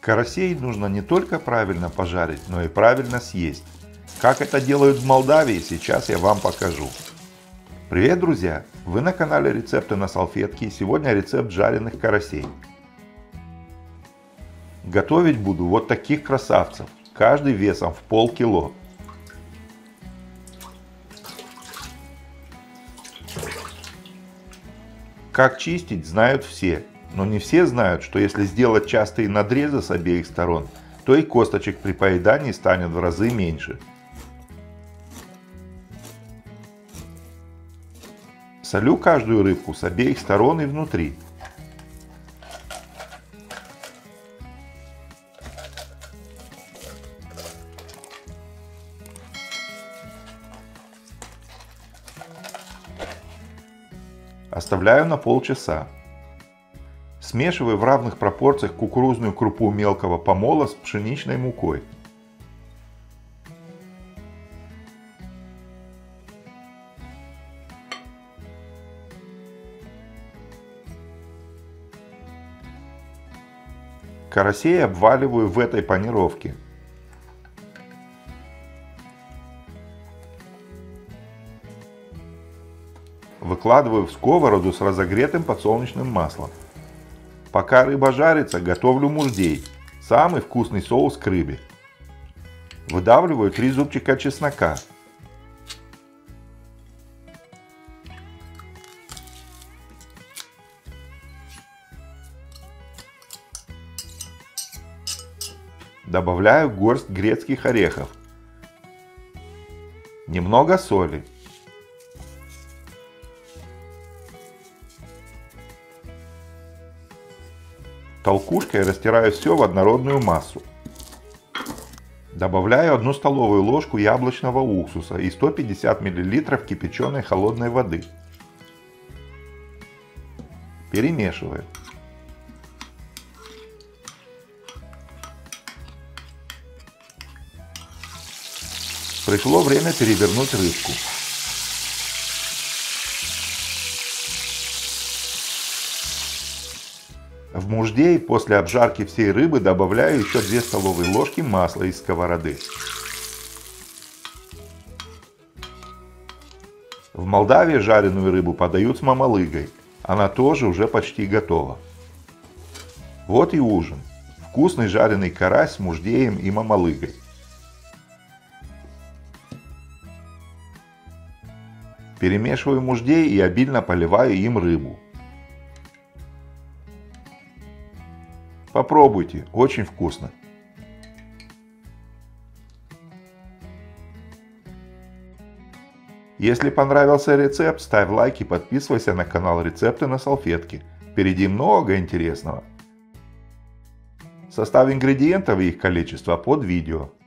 Карасей нужно не только правильно пожарить, но и правильно съесть. Как это делают в Молдавии, сейчас я вам покажу. Привет, друзья! Вы на канале Рецепты на салфетке, и сегодня рецепт жареных карасей. Готовить буду вот таких красавцев, каждый весом в полкило. Как чистить, знают все. Но не все знают, что если сделать частые надрезы с обеих сторон, то и косточек при поедании станет в разы меньше. Солю каждую рыбку с обеих сторон и внутри. Оставляю на полчаса. Смешиваю в равных пропорциях кукурузную крупу мелкого помола с пшеничной мукой. Карасей обваливаю в этой панировке. Выкладываю в сковороду с разогретым подсолнечным маслом. Пока рыба жарится, готовлю муждей, самый вкусный соус к рыбе. Выдавливаю 3 зубчика чеснока. Добавляю горсть грецких орехов. Немного соли. Толкушкой растираю все в однородную массу. Добавляю 1 столовую ложку яблочного уксуса и 150 мл кипяченой холодной воды. Перемешиваю. Пришло время перевернуть рыбку. В муждей после обжарки всей рыбы добавляю еще 2 столовые ложки масла из сковороды. В Молдавии жареную рыбу подают с мамалыгой. Она тоже уже почти готова. Вот и ужин. Вкусный жареный карась с муждеем и мамалыгой. Перемешиваю муждей и обильно поливаю им рыбу. Попробуйте, очень вкусно. Если понравился рецепт, ставь лайк и подписывайся на канал Рецепты на салфетке. Впереди много интересного. Состав ингредиентов и их количество под видео.